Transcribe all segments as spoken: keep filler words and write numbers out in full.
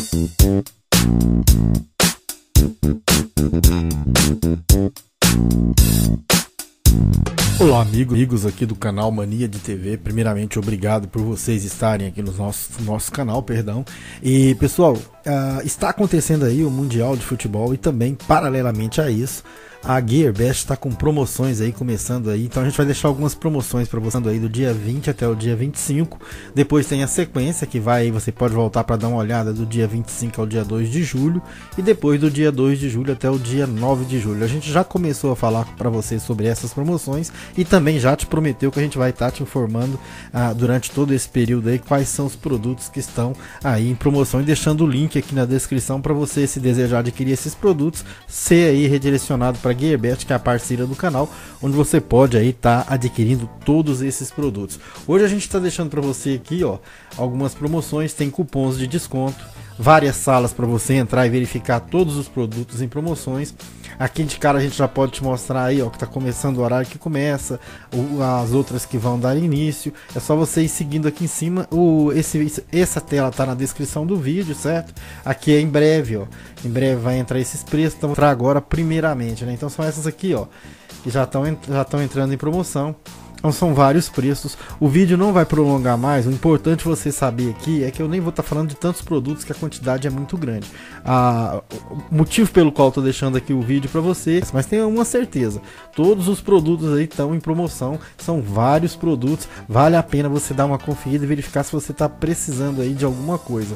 Olá amigo, amigos aqui do canal Mania de T V. Primeiramente, obrigado por vocês estarem aqui no nosso, nosso canal, perdão. E pessoal, uh, está acontecendo aí o Mundial de Futebol e também, paralelamente a isso, a Gearbest está com promoções aí começando aí, então a gente vai deixar algumas promoções para você aí do dia vinte até o dia vinte e cinco. Depois tem a sequência que vai, você pode voltar para dar uma olhada do dia vinte e cinco ao dia dois de julho e depois do dia dois de julho até o dia nove de julho. A gente já começou a falar para vocês sobre essas promoções e também já te prometeu que a gente vai estar tá te informando ah, durante todo esse período aí quais são os produtos que estão aí em promoção e deixando o link aqui na descrição para você, se desejar adquirir esses produtos, ser aí redirecionado para Gearbest, que é a parceira do canal, onde você pode aí estar tá adquirindo todos esses produtos. Hoje a gente está deixando para você aqui, ó, algumas promoções, tem cupons de desconto, várias salas para você entrar e verificar todos os produtos em promoções. Aqui de cara a gente já pode te mostrar aí, ó, que está começando o horário que começa, o, as outras que vão dar início. É só você ir seguindo aqui em cima. O, esse, essa tela está na descrição do vídeo, certo? Aqui é em breve, ó. Em breve vai entrar esses preços. Então vou mostrar agora primeiramente, né? Então são essas aqui, ó, que já estão já estão entrando em promoção. Então são vários preços. O vídeo não vai prolongar mais. O importante você saber aqui é que eu nem vou estar tá falando de tantos produtos, que a quantidade é muito grande. Ah, o motivo pelo qual estou deixando aqui o vídeo para vocês, mas tenha uma certeza, todos os produtos aí estão em promoção. São vários produtos. Vale a pena você dar uma conferida e verificar se você está precisando aí de alguma coisa.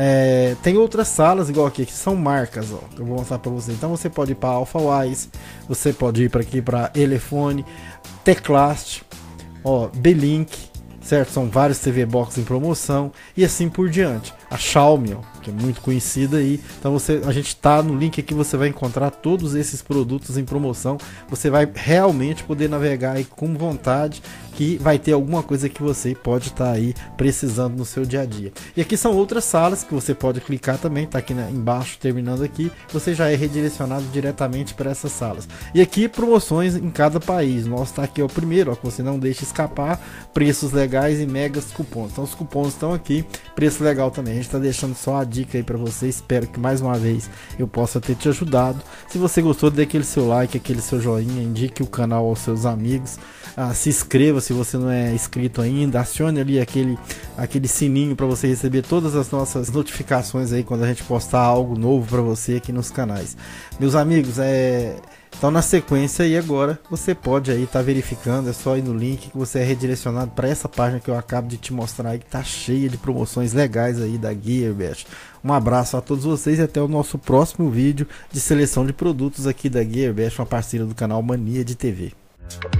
É, tem outras salas igual aqui, que são marcas, ó, que eu vou mostrar para você. Então você pode ir para Alphawise, você pode ir para aqui para Elefone, Teclast, ó, B-Link, certo? São vários T V Box em promoção e assim por diante. A Xiaomi, ó, que é muito conhecida aí. Então você, a gente tá no link aqui, você vai encontrar todos esses produtos em promoção. Você vai realmente poder navegar aí com vontade, que vai ter alguma coisa que você pode estar tá aí precisando no seu dia a dia. E aqui são outras salas que você pode clicar também, tá aqui na, embaixo, terminando aqui, você já é redirecionado diretamente para essas salas. E aqui promoções em cada país. Nosso tá aqui é o primeiro, ó, que você não deixa escapar, preços legais e megas cupons. Então os cupons estão aqui, preço legal também. A gente está deixando só a dica aí para você. Espero que mais uma vez eu possa ter te ajudado. Se você gostou, dê aquele seu like, aquele seu joinha, indique o canal aos seus amigos, ah, se inscreva se você não é inscrito ainda, acione ali aquele, aquele sininho para você receber todas as nossas notificações aí quando a gente postar algo novo para você aqui nos canais. Meus amigos, é... então na sequência aí agora você pode aí estar tá verificando, é só ir no link que você é redirecionado para essa página que eu acabo de te mostrar aí, que tá cheia de promoções legais aí da Gearbest. Um abraço a todos vocês e até o nosso próximo vídeo de seleção de produtos aqui da Gearbest, uma parceira do canal Mania de T V.